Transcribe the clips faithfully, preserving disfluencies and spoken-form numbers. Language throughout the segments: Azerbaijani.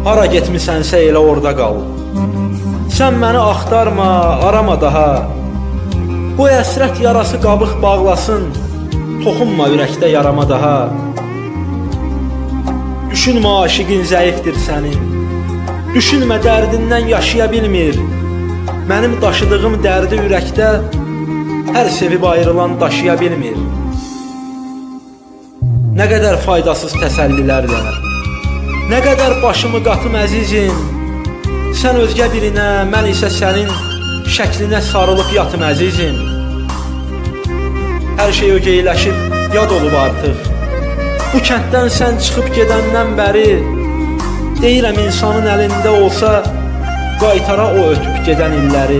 Hara getmisənsə elə orada qal. Sən məni axtarma, arama daha. Bu əsrət yarası qabıq bağlasın, toxunma ürəkdə yarama daha. Düşünmə aşiqin zəifdir sənin, düşünmə dərdindən yaşaya bilmir. Mənim daşıdığım dərdi ürəkdə hər sevib ayrılan daşıya bilmir. Nə qədər faydasız təsəllilərlə, nə qədər başımı qatım əzizim. Sən özgə birinə, mən isə sənin şəklinə sarılıb yatım əzizim. Hər şey ögeyləşib yad olub artıq. Bu kənddən sən çıxıb gedəndən bəri deyirəm insanın əlində olsa qaytara o ötüb gedən illəri.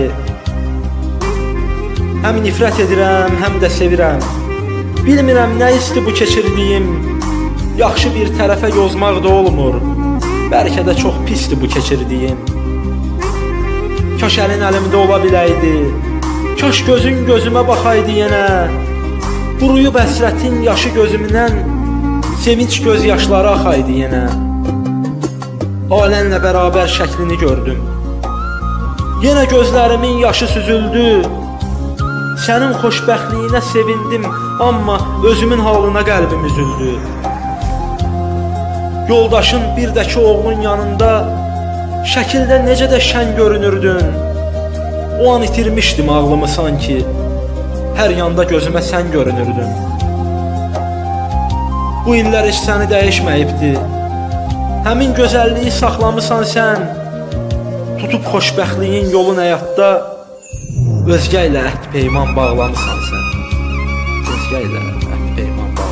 Həm nifrət edirəm, həm də sevirəm. Bilmirəm nə isti bu keçirdiyim. Yaxşı bir tərəfə yozmaq da olmur. Bəlkə də çox pisdir bu keçirdiyim. Kaş əlin əlimdə ola biləydi, kaş gözün gözümə baxaydı yenə. Quruyub əsrətin yaşı gözümdən, sevinç göz yaşları axaydı yenə. Alənlə bərabər şəklini gördüm, yenə gözlərimin yaşı süzüldü. Sənin xoşbəxtliyinə sevindim, amma özümün halına qəlbim üzüldü. Yoldaşın bir də ki oğlun yanında şəkildə necə də şən görünürdün. O an itirmişdim ağlımı sanki, hər yanda gözümə sən görünürdün. Bu illər heç səni dəyişməyibdi, həmin gözəlliyi saxlamısan sən. Tutub xoşbəxtliyin yolun həyatda, özgə ilə əhd peyman bağlamısan sən. Özgə ilə əhd peyman bağlamısan.